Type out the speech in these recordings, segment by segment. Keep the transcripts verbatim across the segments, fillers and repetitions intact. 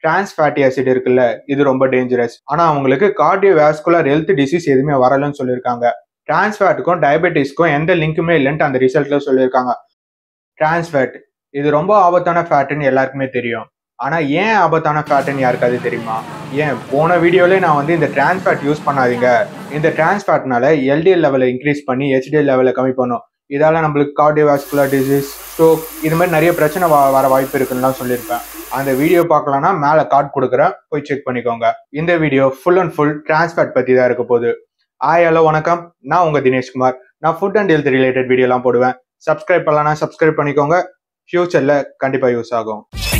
Trans fatty acid இருக்குல்ல, இது ரொம்ப டேஞ்சரஸ். ஆனா அவங்களுக்கு கார்டியோவாஸ்குலர் ஹெல்த் டிசீஸ் எதுவுமே வரலன்னு சொல்லியிருக்காங்க. டிரான்ஸ் ஃபேட்டுக்கும் டயபெட்டிஸ்க்கும் எந்த லிங்க்குமே இல்லைன்ட்டு அந்த ரிசல்ட்ல சொல்லியிருக்காங்க. டிரான்ஸ் ஃபேட் இது ரொம்ப ஆபத்தான ஃபேட்டுன்னு எல்லாருக்குமே தெரியும். ஆனா ஏன் ஆபத்தான ஃபேட்டுன்னு யாருக்காவது தெரியுமா? ஏன் போன வீடியோல நான் வந்து இந்த டிரான்ஸ் ஃபேட் யூஸ் பண்ணாதீங்க, இந்த டிரான்ஸ் ஃபேட்னால எல்டிஎல் லெவலை இன்க்ரீஸ் பண்ணி ஹெச்டிஎல் லெவலை கம்மி பண்ணும், இதால நம்மளுக்கு கார்டியோவாஸ்குலர் டிசீஸ், ஸ்ட்ரோக் இது மாதிரி நிறைய பிரச்சனை வர வாய்ப்பு இருக்குன்னு சொல்லியிருப்பேன். அந்த வீடியோ பார்க்கலன்னா மேலே கார்டு கொடுக்குறேன், போய் செக் பண்ணிக்கோங்க. இந்த video full and full trans fat பற்றி தான் இருக்க போகுது. ஹாய் ஹலோ வணக்கம், நான் உங்க தினேஷ்குமார். நான் ஃபுட் அண்ட் ஹெல்த் ரிலேட்டட் வீடியோலாம் போடுவேன். சப்ஸ்கிரைப் பண்ணலாம், சப்ஸ்கிரைப் பண்ணிக்கோங்க. ஃபியூச்சர்ல கண்டிப்பா யூஸ் ஆகும்.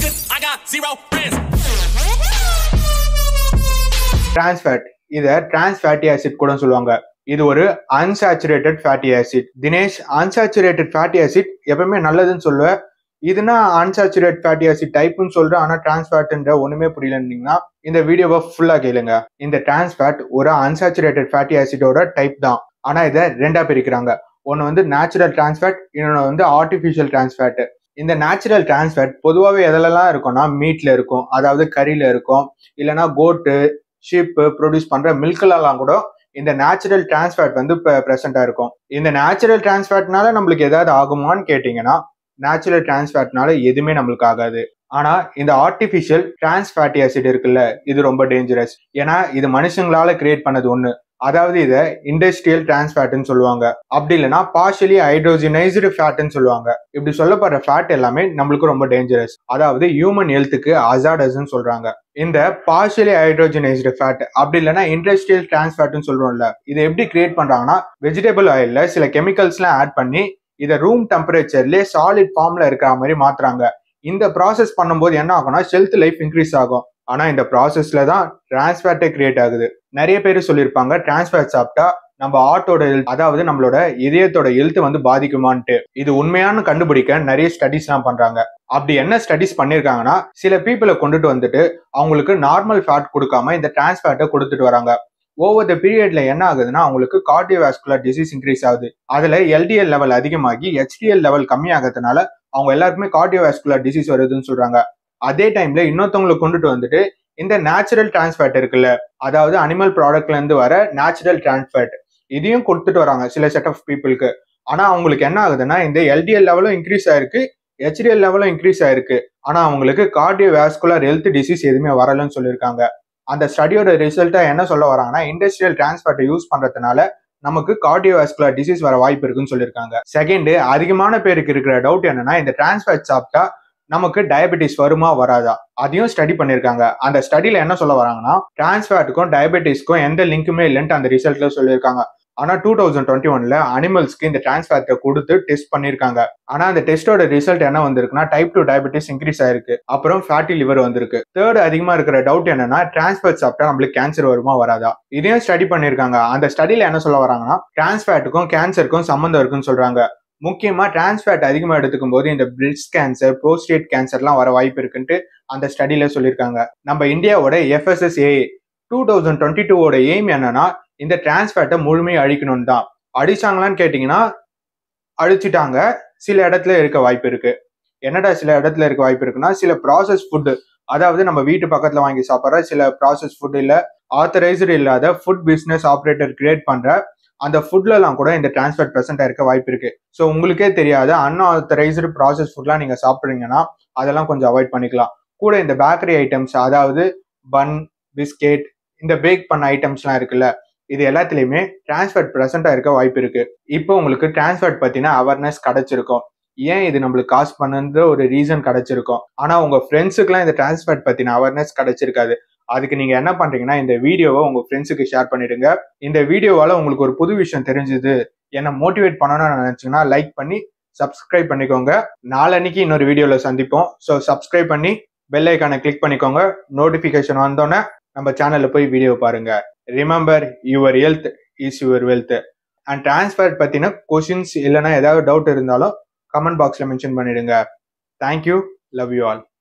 டிரான்ஸ் ஃபேட் இதை டிரான்ஸ் ஃபேட்டி ஆசிட் கூட சொல்லுவாங்க. இது ஒரு unsaturated fatty acid. Dinesh, unsaturated fatty acid எப்பவுமே நல்லதுன்னு சொல்லுவேன், இதுனா அன்சாச்சுரேட் ஃபேட்டி ஆசிட் டைப்னு சொல்றேன், ஆனா டிரான்ஸ் ஃபேட்ன்ற ஒண்ணுமே புரியலன்னீங்கன்னா இந்த வீடியோவை ஃபுல்லா கேளுங்க. இந்த டிரான்ஸ் ஃபேட் ஒரு அன்சாச்சுரேட்டட் ஃபேட்டி ஆசிடோட டைப் தான். ஆனா இதை ரெண்டா பிரிக்கிறாங்க. ஒன்னு வந்து நேச்சுரல் டிரான்ஸ் ஃபேட், இன்னொன்று வந்து ஆர்டிஃபிஷியல் டிரான்ஸ் ஃபேட். இந்த நேச்சுரல் டிரான்ஸ் ஃபேட் பொதுவாகவே எதுலலாம் இருக்கும்னா மீட்ல இருக்கும், அதாவது கறியில இருக்கும், இல்லைன்னா கோட்டு ஷீப்பு ப்ரொடியூஸ் பண்ற மில்க்லாம் கூட இந்த நேச்சுரல் டிரான்ஸ் ஃபேட் வந்து ப்ரெசென்டா இருக்கும். இந்த நேச்சுரல் டிரான்ஸ் ஃபேட்னால நம்மளுக்கு ஏதாவது ஆகுமான்னு கேட்டீங்கன்னா நேச்சுரல் டிரான்ஸ் ஃபேட்னால எதுவுமே நம்மளுக்கு ஆகாது. ஆனா இந்த ஆர்டிஃபிஷியல் டிரான்ஸ் ஃபேட்டி ஆசிட் இருக்குல்ல, இது ரொம்ப டேஞ்சரஸ். ஏன்னா இது மனுஷங்களால கிரியேட் பண்ணது ஒண்ணு, அதாவது இதை இண்டஸ்ட்ரியல் டிரான்ஸ் ஃபேட்னு சொல்லுவாங்க, அப்படி இல்லைன்னா பார்ஷியலி ஹைட்ரோஜனைஸ்டு ஃபேட்னு சொல்லுவாங்க. இப்படி சொல்லப்படுற ஃபேட் எல்லாமே நம்மளுக்கு ரொம்ப டேஞ்சரஸ், அதாவது ஹியூமன் ஹெல்த்துக்கு ஹசார்டஸ்ன்னு சொல்றாங்க. இந்த பார்ஷியலி ஹைட்ரோஜனைஸ்டு ஃபேட் அப்படி இல்லைன்னா இண்டஸ்ட்ரியல் டிரான்ஸ் ஃபேட்னு சொல்றோம்ல, இதை எப்படி கிரியேட் பண்றாங்கன்னா வெஜிடபிள் ஆயில்ல சில கெமிக்கல்ஸ் எல்லாம் ஆட் பண்ணி இதை ரூம் டெம்பரேச்சர்லேயே சாலிட் ஃபார்ம்ல இருக்கிற மாதிரி மாத்துறாங்க. இந்த ப்ராசஸ் பண்ணும்போது என்ன ஆகும்னா ஷெல்ஃப் லைஃப் இன்க்ரீஸ் ஆகும். ஆனா இந்த ப்ராசஸ்ல தான் டிரான்ஸ் ஃபேட்டே கிரியேட் ஆகுது. நிறைய பேர் சொல்லியிருப்பாங்க டிரான்ஸ் ஃபேட் சாப்பிட்டா நம்ம ஹார்ட்டோட ஹெல்த், அதாவது நம்மளோட இதயத்தோட ஹெல்த் வந்து பாதிக்குமான்ட்டு. இது உண்மையான கண்டுபிடிக்க நிறைய ஸ்டடிஸ் எல்லாம் பண்றாங்க. அப்படி என்ன ஸ்டடிஸ் பண்ணிருக்காங்கன்னா, சில பீப்புளை கொண்டுட்டு வந்துட்டு அவங்களுக்கு நார்மல் ஃபேட் கொடுக்காம இந்த டிரான்ஸ் ஃபேட்டை கொடுத்துட்டு வராங்க. ஓவர் த பீரியட்ல என்ன ஆகுதுன்னா அவங்களுக்கு கார்டியோவாஸ்குலர் டிசீஸ் இன்க்ரீஸ் ஆகுது. அதுல எல்டிஎல் லெவல் அதிகமாகி ஹெச்டிஎல் லெவல் கம்மியாகிறதுனால அவங்க எல்லாருக்குமே கார்டியோவாஸ்குலர் டிசீஸ் வருதுன்னு சொல்றாங்க. அதே டைம்ல இன்னொருத்தவங்களை கொண்டுட்டு வந்துட்டு இந்த நேச்சுரல் டிரான்ஸ் ஃபேட் இருக்குல்ல, அதாவது அனிமல் ப்ராடக்ட்ல இருந்து வர நேச்சுரல் டிரான்ஸ் ஃபேட், இதையும் கொடுத்துட்டு வராங்க சில செட் ஆஃப் பீப்புளுக்கு. ஆனா அவங்களுக்கு என்ன ஆகுதுன்னா இந்த எல்டிஎல் லெவலும் இன்க்ரீஸ் ஆயிருக்கு, ஹெச்டிஎல் லெவலும் இன்க்ரீஸ் ஆயிருக்கு. ஆனா அவங்களுக்கு கார்டியோவாஸ்குலர் ஹெல்த் டிசீஸ் எதுவுமே வரலன்னு சொல்லியிருக்காங்க. அந்த ஸ்டடியோட ரிசல்ட்டா என்ன சொல்ல வராங்கன்னா, இண்டஸ்ட்ரியல் டிரான்ஸ் ஃபேட்டை யூஸ் பண்றதுனால நமக்கு கார்டியோவாஸ்குலர் டிசீஸ் வர வாய்ப்பு இருக்குன்னு சொல்லியிருக்காங்க. செகண்ட், அதிகமான பேருக்கு இருக்கிற டவுட் என்னன்னா, இந்த டிரான்ஸ் ஃபேட் சாப்பிட்டா நமக்கு டயபெட்டிஸ் வருமா வராதா, அதையும் ஸ்டடி பண்ணிருக்காங்க. அந்த ஸ்டடியில என்ன சொல்ல வராங்கன்னா, டிரான்ஸ் ஃபேட்டுக்கும் டயபெட்டிஸ்க்கும் எந்த லிங்க்குமே இல்லைன்ட்டு அந்த ரிசல்ட்ல சொல்லியிருக்காங்க. ஆனா டூ தௌசண்ட் டுவெண்ட்டி ஒன்ல அனிமல்ஸ்க்கு இந்த டிரான்ஸ் ஃபேட்டை கொடுத்து டெஸ்ட் பண்ணிருக்காங்க. ஆனா அந்த டெஸ்டோட ரிசல்ட் என்ன வந்திருக்குன்னா, டைப் டூ டயபெட்டிஸ் இன்க்ரீஸ் ஆயிருக்கு, அப்புறம் ஃபேட்டி லிவர் வந்திருக்கு. தேர்ட், அதிகமா இருக்கிற டவுட் என்னன்னா, டிரான்ஸ் ஃபேட் சாப்பிட்டா நம்மளுக்கு கேன்சர் வருமா வராதா, இதையும் ஸ்டடி பண்ணிருக்காங்க. அந்த ஸ்டடியில என்ன சொல்ல வராங்கன்னா, டிரான்ஸ் ஃபேட்டுக்கும் கேன்சருக்கும் சம்பந்தம் இருக்குன்னு சொல்றாங்க. முக்கியமா டிரான்ஸ் ஃபேட் அதிகமா எடுத்துக்கும் போது இந்த பிரெஸ்ட் கேன்சர், ப்ரோஸ்டேட் கேன்சர்லாம் வர வாய்ப்பு இருக்குன்ட்டு அந்த ஸ்டடியில சொல்லியிருக்காங்க. நம்ம இந்தியாவோட எஃப்எஸ்எஸ்ஏ டூ தௌசண்ட் டுவெண்ட்டி டூவோட எய்ம் என்னன்னா, இந்த டிரான்ஸ் ஃபேட்டை முழுமையை அழிக்கணும்னு தான். அடிச்சாங்களான்னு கேட்டீங்கன்னா அழிச்சிட்டாங்க, சில இடத்துல இருக்க வாய்ப்பு இருக்கு. என்னடா சில இடத்துல இருக்க வாய்ப்பு இருக்குன்னா, சில ப்ராசஸ் ஃபுட்டு, அதாவது நம்ம வீட்டு பக்கத்துல வாங்கி சாப்பிட்ற சில ப்ராசஸ் ஃபுட் இல்ல ஆத்தரைஸ்டு இல்லாத ஃபுட் பிசினஸ் ஆப்ரேட்டர் கிரியேட் பண்ற அந்த ஃபுட்லாம் கூட இந்த டிரான்ஸ் ஃபேட் பிரசன்ட் இருக்க வாய்ப்பு இருக்கு. ஸோ உங்களுக்கே தெரியாத அன்ஆத்தரைஸ்டு ப்ராசஸ் ஃபுட்லாம் நீங்க சாப்பிட்றீங்கன்னா அதெல்லாம் கொஞ்சம் அவாய்ட் பண்ணிக்கலாம். கூட இந்த பேக்கரி ஐட்டம்ஸ், அதாவது பன், பிஸ்கெட், இந்த பேக் பண்ண ஐட்டம்ஸ்லாம் இருக்குல்ல, இது எல்லாத்துலயுமே டிரான்ஸ் ஃபேட் பிரசண்டா இருக்க வாய்ப்பு இருக்கு. இப்போ உங்களுக்கு டிரான்ஸ் ஃபேட் பத்தின அவேர்னஸ் கிடைச்சிருக்கும், ஏன் இது நம்மளுக்கு காசு பண்ணுன்ற ஒரு ரீசன் கிடைச்சிருக்கும். ஆனா உங்க ஃப்ரெண்ட்ஸுக்குலாம் இந்த டிரான்ஸ் ஃபேட் பத்தின அவேர்னஸ் கிடைச்சிருக்காது. அதுக்கு நீங்க என்ன பண்றீங்கன்னா, இந்த வீடியோவை உங்க ஃப்ரெண்ட்ஸுக்கு ஷேர் பண்ணிடுங்க. இந்த வீடியோவால உங்களுக்கு ஒரு புது விஷயம் தெரிஞ்சது, என்ன மோட்டிவேட் பண்ணணும்னு நினைச்சீங்கன்னா லைக் பண்ணி சப்ஸ்கிரைப் பண்ணிக்கோங்க. நாளன்னைக்கு இன்னொரு வீடியோல சந்திப்போம். ஸோ சப்ஸ்கிரைப் பண்ணி பெல் ஐக்கானை கிளிக் பண்ணிக்கோங்க. நோட்டிபிகேஷன் வந்தோன்னே நம்ம சேனல்ல போய் வீடியோ பாருங்க. Remember, your health is your wealth. And trans fat பத்தின கொஸ்டின்ஸ் இல்லைன்னா ஏதாவது டவுட் இருந்தாலும் கமெண்ட் பாக்ஸ்ல மென்ஷன் பண்ணிடுங்க. Thank you, love you all.